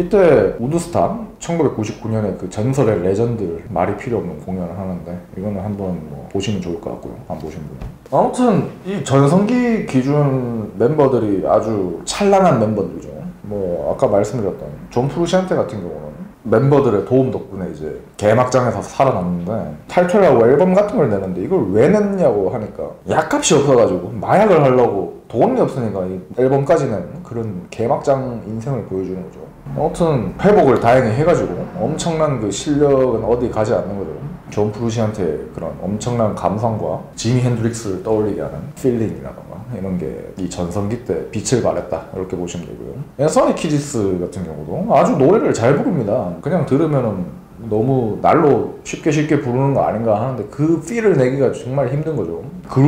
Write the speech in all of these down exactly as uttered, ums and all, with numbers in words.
이때 우드스탁 천구백구십구 년에 그 전설의 레전드 말이 필요 없는 공연을 하는데 이거는 한번 뭐 보시면 좋을 것 같고요. 안 보신 분은. 아무튼 이 전성기 기준 멤버들이 아주 찬란한 멤버들이죠. 뭐 아까 말씀드렸던 존 프루시안테 같은 경우는 멤버들의 도움 덕분에 이제 개막장에서 살아남는데 탈퇴하고 앨범 같은 걸 내는데 이걸 왜 냈냐고 하니까 약값이 없어가지고 마약을 하려고 돈이 없으니까 이 앨범까지 낸 그런 개막장 인생을 보여주는 거죠. 아무튼 회복을 다행히 해가지고 엄청난 그 실력은 어디 가지 않는 거죠. 존 프루시한테 그런 엄청난 감성과 지미 핸드릭스를 떠올리게 하는 필링이라던가 이런 게 이 전성기 때 빛을 발했다 이렇게 보시면 되고요. 앤서니 키디스 같은 경우도 아주 노래를 잘 부릅니다. 그냥 들으면은 너무 날로 쉽게 쉽게 부르는 거 아닌가 하는데 그 필을 내기가 정말 힘든 거죠.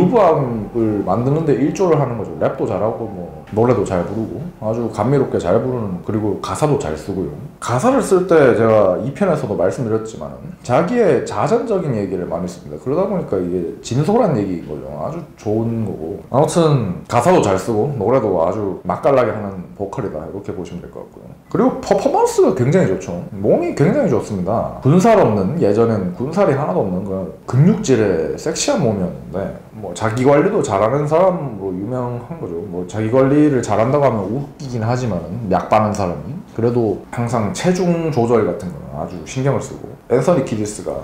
그루브함을 만드는데 일조를 하는 거죠. 랩도 잘하고 뭐 노래도 잘 부르고 아주 감미롭게 잘 부르는, 그리고 가사도 잘 쓰고요. 가사를 쓸 때 제가 이 편에서도 말씀드렸지만 자기의 자전적인 얘기를 많이 씁니다. 그러다 보니까 이게 진솔한 얘기인 거죠. 아주 좋은 거고. 아무튼 가사도 잘 쓰고 노래도 아주 맛깔나게 하는 보컬이다 이렇게 보시면 될 것 같고요. 그리고 퍼포먼스가 굉장히 좋죠. 몸이 굉장히 좋습니다. 군살 없는, 예전엔 군살이 하나도 없는 그 근육질의 섹시한 몸이었는데 뭐 자기 관리도 잘하는 사람으로 유명한 거죠. 뭐 자기 관리를 잘한다고 하면 웃기긴 하지만 약 바는 사람이 그래도 항상 체중 조절 같은 거는 아주 신경을 쓰고. 앤서니 키디스가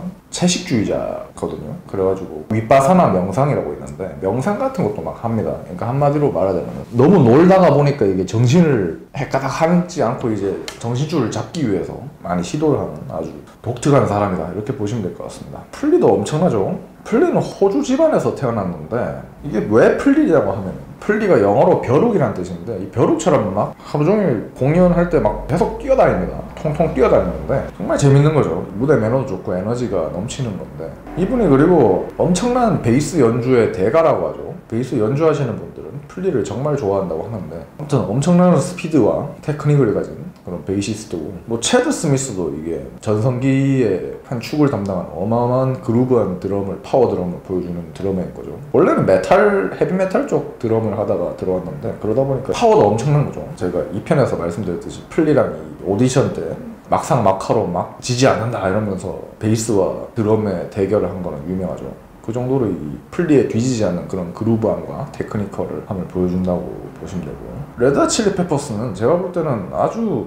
채식주의자거든요. 그래가지고 윗바사나 명상이라고 있는데 명상 같은 것도 막 합니다. 그러니까 한마디로 말하자면 너무 놀다가 보니까 이게 정신을 헷가닥 하지 않고 이제 정신줄을 잡기 위해서 많이 시도를 하는 아주 독특한 사람이다 이렇게 보시면 될 것 같습니다. 플리도 엄청나죠. 플리는 호주 집안에서 태어났는데 이게 왜 플리냐고 하면 플리가 영어로 벼룩이란 뜻인데 이 벼룩처럼 막 하루 종일 공연할 때 막 계속 뛰어다닙니다. 통통 뛰어다니는데 정말 재밌는 거죠. 무대 매너도 좋고 에너지가 넘치는 건데 이분이 그리고 엄청난 베이스 연주의 대가라고 하죠. 베이스 연주하시는 분들은 플리를 정말 좋아한다고 하는데 아무튼 엄청난 스피드와 테크닉을 가진 그런 베이시스트고 뭐 체드 스미스도 이게 전성기의 한 축을 담당한 어마어마한 그루브한 드럼을, 파워 드럼을 보여주는 드러머인 거죠. 원래는 메탈, 헤비메탈 쪽 드럼을 하다가 들어왔는데 그러다 보니까 파워도 엄청난 거죠. 제가 이 편에서 말씀드렸듯이 플리랑 이 오디션 때 막상 막하로 막 지지 않는다 이러면서 베이스와 드럼의 대결을 한 거는 유명하죠. 그 정도로 이 플리에 뒤지지 않는 그런 그루브함과 테크니컬을 함을 보여준다고 보시면 되고요. 레드 칠리 페퍼스는 제가 볼 때는 아주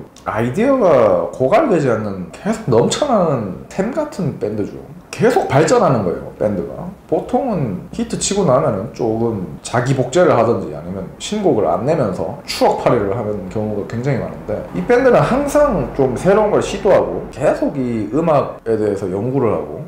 아이디어가 고갈되지 않는 계속 넘쳐나는 템 같은 밴드죠. 계속 발전하는 거예요, 밴드가. 보통은 히트 치고 나면은 조금 자기 복제를 하든지 아니면 신곡을 안 내면서 추억팔이를 하는 경우가 굉장히 많은데 이 밴드는 항상 좀 새로운 걸 시도하고 계속 이 음악에 대해서 연구를 하고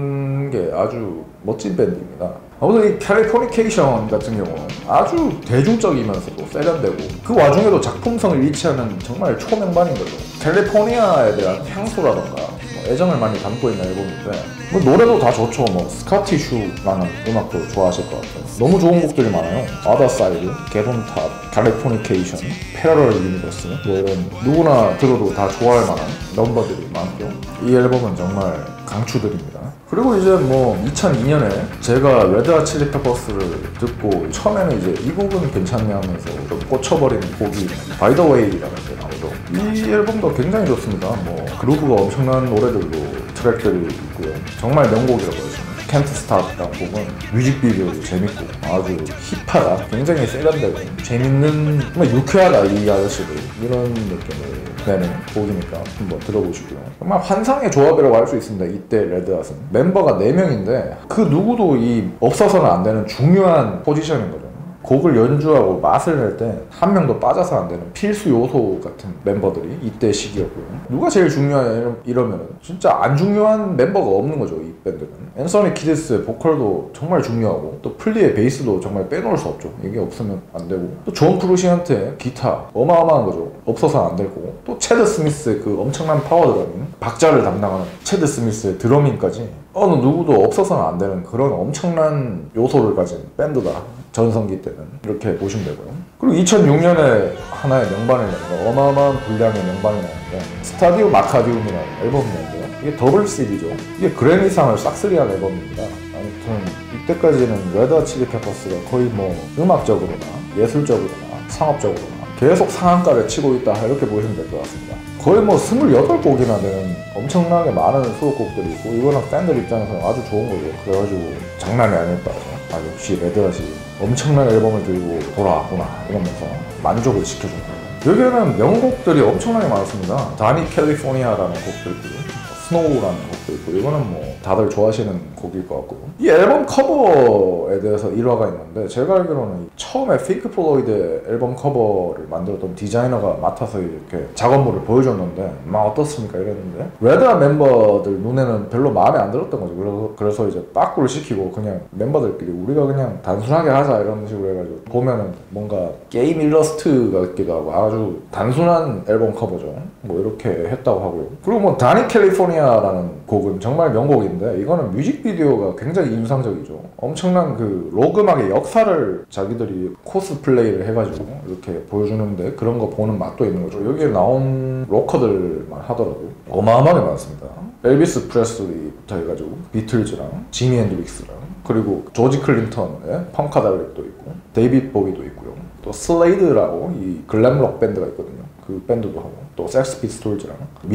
그런 게 아주 멋진 밴드입니다. 아무튼 이 캘리포니케이션 같은 경우는 아주 대중적이면서도 세련되고 그 와중에도 작품성을 잃지 않는 정말 초명반인 거죠. 캘리포니아에 대한 향수라던가 애정을 많이 담고 있는 앨범인데 뭐 노래도 다 좋죠. 뭐 스카티 슈라는 음악도 좋아하실 것 같아요. 너무 좋은 곡들이 많아요. 아더 사이드, 게돈탑, 캘리포니케이션, 패러럴 유니버스 뭐 이런 누구나 들어도 다 좋아할 만한 넘버들이 많죠. 이 앨범은 정말 강추드립니다. 그리고 이제 뭐 이천이 년에 제가 레드 핫 칠리 페퍼스를 듣고 처음에는 이제 이 곡은 괜찮네 하면서 좀 꽂혀버린 곡이 By the Way라는 게 나오죠. 이 앨범도 굉장히 좋습니다. 뭐 그루브가 엄청난 노래들로 트랙들이 있고요. 정말 명곡이라고 해서 Can't Stop이라는 곡은 뮤직비디오도 재밌고 아주 힙하다, 굉장히 세련되고 재밌는, 정말 유쾌하다 이 아저씨들 이런 느낌을 내는 곡이니까 한번 들어보시고요. 정말 환상의 조합이라고 할 수 있습니다. 이때 레드핫은 멤버가 네 명인데 그 누구도 이 없어서는 안 되는 중요한 포지션인 거죠. 곡을 연주하고 맛을 낼 때 한 명도 빠져서 안 되는 필수 요소 같은 멤버들이 이때 시기였고요. 누가 제일 중요하냐 이러면 진짜 안 중요한 멤버가 없는 거죠. 이 밴드는. 앤서니 키디스의 보컬도 정말 중요하고 또 플리의 베이스도 정말 빼놓을 수 없죠. 이게 없으면 안 되고 또 존 프루시한테 기타 어마어마한 거죠. 없어서 안 되고 또 체드 스미스의 그 엄청난 파워 드러밍, 박자를 담당하는 체드 스미스의 드러밍까지 어느 누구도 없어서는 안 되는 그런 엄청난 요소를 가진 밴드다. 전성기 때는 이렇게 보시면 되고요. 그리고 이천육 년에 하나의 명반을 내는 어마어마한 분량의 명반을 내는데 스타디오 마카디움이라는 앨범이 내는데요. 이게 더블 씨디죠. 이게 그래미상을 싹쓸이한 앨범입니다. 아무튼 이때까지는 레드 핫 칠리 페퍼스가 거의 뭐 음악적으로나 예술적으로나 상업적으로나 계속 상한가를 치고 있다 이렇게 보시면 될 것 같습니다. 거의 뭐 스물여덟 곡이나 되는 엄청나게 많은 수록곡들이 있고 이거는 팬들 입장에서는 아주 좋은 거죠. 그래가지고 장난이 아닐까. 아 역시 레드핫이 엄청난 앨범을 들고 돌아왔구나 이러면서 만족을 시켜준 거예요. 여기에는 명곡들이 엄청나게 많았습니다. 다니 캘리포니아라는 곡도 있고요, 스노우라는 곡도 있고, 이거는 뭐 다들 좋아하시는 곡일 것 같고, 이 앨범 커버에 대해서 일화가 있는데, 제가 알기로는 처음에 핑크 플로이드 앨범 커버를 만들었던 디자이너가 맡아서 이렇게 작업물을 보여줬는데 막 어떻습니까 이랬는데, 레드핫 멤버들 눈에는 별로 마음에 안 들었던 거죠. 그래서, 그래서 이제 빠꾸를 시키고 그냥 멤버들끼리 우리가 그냥 단순하게 하자 이런 식으로 해가지고, 보면은 뭔가 게임 일러스트 같기도 하고 아주 단순한 앨범 커버죠. 뭐 이렇게 했다고 하고요. 그리고 뭐 다니 캘리포니아라는 곡은 정말 명곡인데, 이거는 뮤직비디오가 굉장히 인상적이죠. 엄청난 그 록 음악의 역사를 자기들이 코스플레이를 해가지고 이렇게 보여주는데, 그런 거 보는 맛도 있는 거죠. 여기에 나온 로커들만 하더라도 어마어마하게 많습니다. 엘비스 프레슬리부터 해가지고 비틀즈랑 지미 앤드릭스랑, 그리고 조지 클린턴의 펑카달릭도 있고, 데이빗 보위도 있고요. 또 슬레이드라고 이 글램록 밴드가 있거든요. 그 밴드도 하고, 또 섹스 피스톨즈랑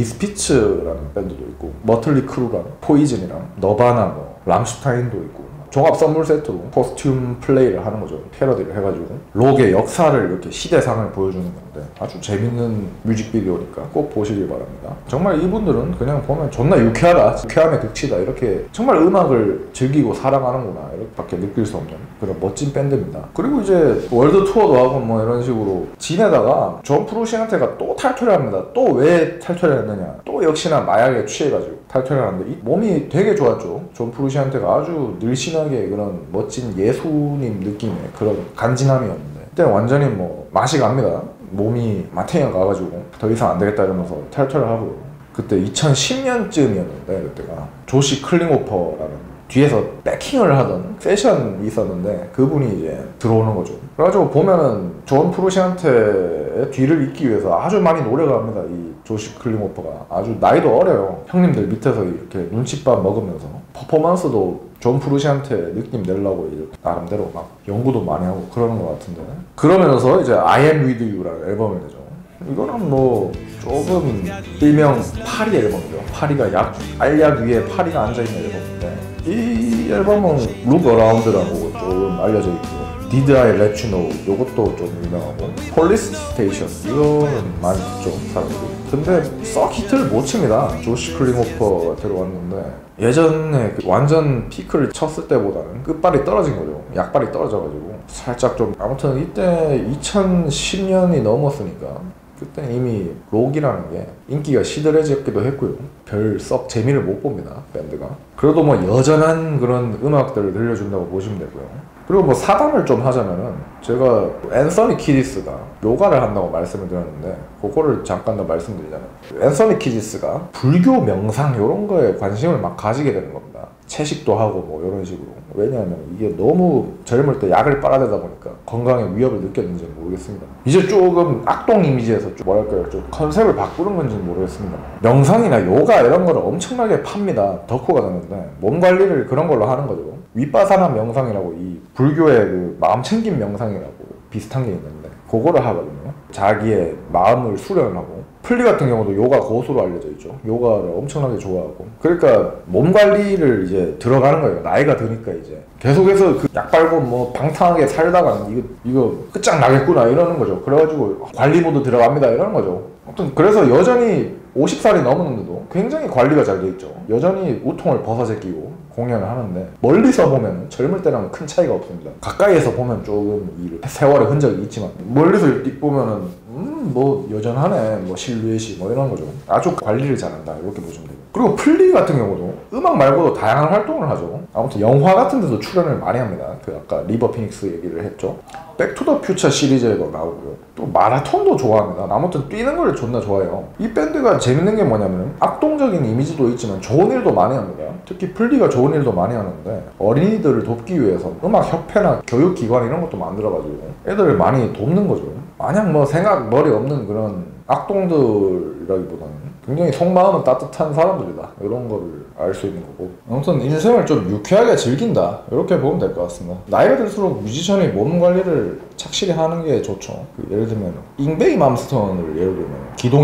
미스피츠라는 밴드도 있고, 머틀리 크루랑 포이즌이랑 너바나, 뭐 람슈타인도 있고, 종합 선물 세트로 코스튬 플레이를 하는 거죠. 패러디를 해가지고 록의 역사를 이렇게 시대상을 보여주는 건데, 아주 재밌는 뮤직비디오니까 꼭 보시길 바랍니다. 정말 이분들은 그냥 보면 존나 유쾌하다, 유쾌함의 극치다, 이렇게 정말 음악을 즐기고 사랑하는구나 이렇게밖에 느낄 수 없는 그런 멋진 밴드입니다. 그리고 이제 월드 투어도 하고 뭐 이런 식으로 지내다가 존 프루시안테가 또 탈퇴를 합니다. 또 왜 탈퇴를 했느냐, 또 역시나 마약에 취해가지고 탈퇴를 하는데, 이 몸이 되게 좋았죠. 존 프루시안테가 아주 늘씬하게 그런 멋진 예수님 느낌의 그런 간지남이었는데, 그때 완전히 뭐 맛이 갑니다. 몸이 마탱이가 가가지고 더 이상 안 되겠다 이러면서 탈퇴를 하고요. 그때 이천십 년쯤이었는데, 그때가 조시 클링호퍼라는 뒤에서 백킹을 하던 세션이 있었는데, 그분이 이제 들어오는 거죠. 그래가지고 보면은 존 프루시안테의 뒤를 잇기 위해서 아주 많이 노력을 합니다. 이 조시 클링호퍼가 아주 나이도 어려요. 형님들 밑에서 이렇게 눈칫밥 먹으면서 퍼포먼스도 존 프루시안테 느낌 내려고 이제 나름대로 막 연구도 많이 하고 그러는 것 같은데, 그러면서 이제 I Am With You라는 앨범을 내죠. 이거는 뭐 조금 일명 파리 앨범이죠. 파리가 약, 알약 위에 파리가 앉아있는 앨범인데, 이 앨범은 Look Around라고 좀 알려져 있고, Did I Let You Know 요것도 좀 유명하고, Police Station 이거는 많이 듣죠 사람들이. 근데 썩 히트를 못 칩니다. 조시 클링호퍼가 들어왔는데, 예전에 그 완전 피크를 쳤을 때보다는 끝발이 떨어진 거죠. 약발이 떨어져가지고 살짝 좀, 아무튼 이때 이천십 년이 넘었으니까 그때 이미 록이라는 게 인기가 시들해졌기도 했고요. 별 썩 재미를 못 봅니다, 밴드가. 그래도 뭐 여전한 그런 음악들을 들려준다고 보시면 되고요. 그리고 뭐 사담을 좀 하자면은, 제가 앤서니 키디스가 요가를 한다고 말씀을 드렸는데, 그거를 잠깐 더 말씀드리자면, 앤서니 키디스가 불교 명상 이런 거에 관심을 막 가지게 되는 겁니다. 채식도 하고 뭐 이런 식으로. 왜냐하면 이게 너무 젊을 때 약을 빨아대다 보니까 건강에 위협을 느꼈는지는 모르겠습니다. 이제 조금 악동 이미지에서 좀 뭐랄까요, 좀 컨셉을 바꾸는 건지는 모르겠습니다. 명상이나 요가 이런 거를 엄청나게 팝니다. 덕후가 되는데, 몸 관리를 그런 걸로 하는 거죠. 윗바사나 명상이라고, 이 불교의 그 마음 챙김 명상이라고 비슷한 게 있는데, 그거를 하거든요. 자기의 마음을 수련하고. 플리 같은 경우도 요가 고수로 알려져 있죠. 요가를 엄청나게 좋아하고. 그러니까 몸 관리를 이제 들어가는 거예요. 나이가 드니까 이제 계속해서 그 약 빨고 뭐 방탕하게 살다가는 이거 이거 끝장나겠구나 이러는 거죠. 그래가지고 관리 모드 들어갑니다 이러는 거죠. 아무튼 그래서 여전히 오십 살이 넘었는데도 굉장히 관리가 잘 돼 있죠. 여전히 우통을 벗어제끼고 공연을 하는데, 멀리서 보면 젊을 때랑 큰 차이가 없습니다. 가까이에서 보면 조금 이 세월의 흔적이 있지만, 멀리서 이렇게 보면은 음 뭐 여전하네, 뭐 실루엣이 뭐 이런 거죠. 아주 관리를 잘한다 이렇게 보시면 돼요. 그리고 플리 같은 경우도 음악 말고도 다양한 활동을 하죠. 아무튼 영화 같은 데도 출연을 많이 합니다. 그 아까 리버 피닉스 얘기를 했죠. 백투더 퓨처 시리즈에도 나오고요. 또 마라톤도 좋아합니다. 아무튼 뛰는 걸 존나 좋아해요. 이 밴드가 재밌는 게 뭐냐면, 악동적인 이미지도 있지만 좋은 일도 많이 합니다. 특히 플리가 좋은 일도 많이 하는데, 어린이들을 돕기 위해서 음악협회나 교육기관 이런 것도 만들어가지고 애들을 많이 돕는 거죠. 마냥 뭐 생각 머리 없는 그런 악동들이라기보다는 굉장히 속마음은 따뜻한 사람들이다, 이런 거를 알 수 있는 거고. 아무튼 인생을 좀 유쾌하게 즐긴다 이렇게 보면 될 것 같습니다. 나이가 들수록 뮤지션이 몸 관리를 착실히 하는 게 좋죠. 그 예를 들면 잉베이 맘스톤을 예를 들면 기동이 형님,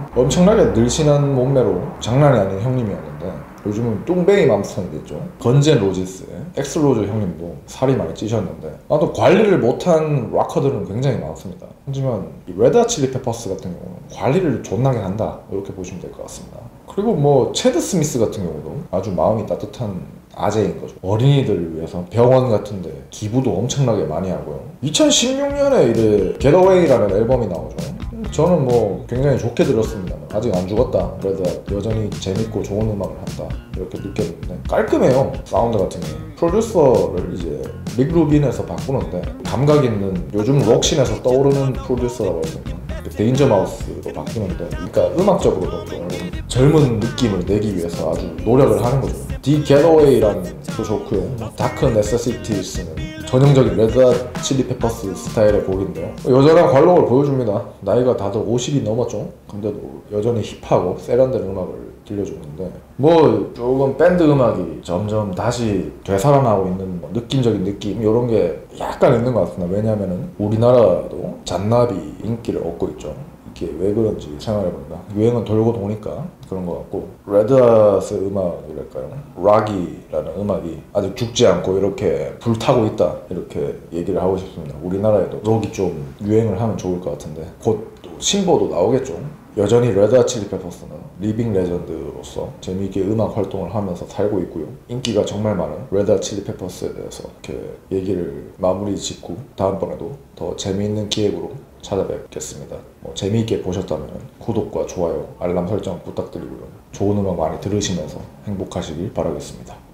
엄청나게 늘씬한 몸매로 장난이 아닌 형님이었는데 요즘은 뚱뱅이 맘스턴이 됐죠. 건젠 로지스, 엑슬로즈 형님도 살이 많이 찌셨는데 나도 관리를 못한 락커들은 굉장히 많습니다. 하지만 이 레드 칠리 페퍼스 같은 경우는 관리를 존나게 한다 이렇게 보시면 될 것 같습니다. 그리고 뭐 체드 스미스 같은 경우도 아주 마음이 따뜻한 아재인 거죠. 어린이들을 위해서 병원 같은데 기부도 엄청나게 많이 하고요. 이천십육 년에 이제 겟어웨이라는 앨범이 나오죠. 저는 뭐 굉장히 좋게 들었습니다. 아직 안 죽었다. 그래도 여전히 재밌고 좋은 음악을 한다. 이렇게 느꼈는데 깔끔해요. 사운드 같은 게. 프로듀서를 이제 릭 루빈에서 바꾸는데 감각 있는 요즘 록신에서 떠오르는 프로듀서라고 해서 데인저 마우스로 바뀌는데 그러니까 음악적으로도 좀 젊은 느낌을 내기 위해서 아주 노력을 하는 거죠. 디 겟어웨이라는 도 좋고요. 다크 네세시티스는 전형적인 레드 칠리 페퍼스 스타일의 곡인데요. 여전한 관록을 보여줍니다. 나이가 다들 오십이 넘었죠. 근데도 여전히 힙하고 세련된 음악을 들려주는데 뭐 조금 밴드 음악이 점점 다시 되살아나고 있는 뭐 느낌적인 느낌 이런 게 약간 있는 것 같습니다. 왜냐하면 우리나라도 잔나비 인기를 얻고 있죠. 이게 왜 그런지 생각해봅니다. 유행은 돌고 도니까 그런 것 같고 레드아스의 음악이랄까요? 락이라는 음악이 아직 죽지 않고 이렇게 불타고 있다 이렇게 얘기를 하고 싶습니다. 우리나라에도 록이 좀 유행을 하면 좋을 것 같은데 곧 신보도 나오겠죠. 여전히 레드 핫 칠리 페퍼스는 리빙 레전드로서 재미있게 음악 활동을 하면서 살고 있고요. 인기가 정말 많은 레드 핫 칠리 페퍼스에 대해서 이렇게 얘기를 마무리 짓고 다음번에도 더 재미있는 기획으로 찾아뵙겠습니다. 뭐 재미있게 보셨다면 구독과 좋아요, 알람 설정 부탁드리고요. 좋은 음악 많이 들으시면서 행복하시길 바라겠습니다.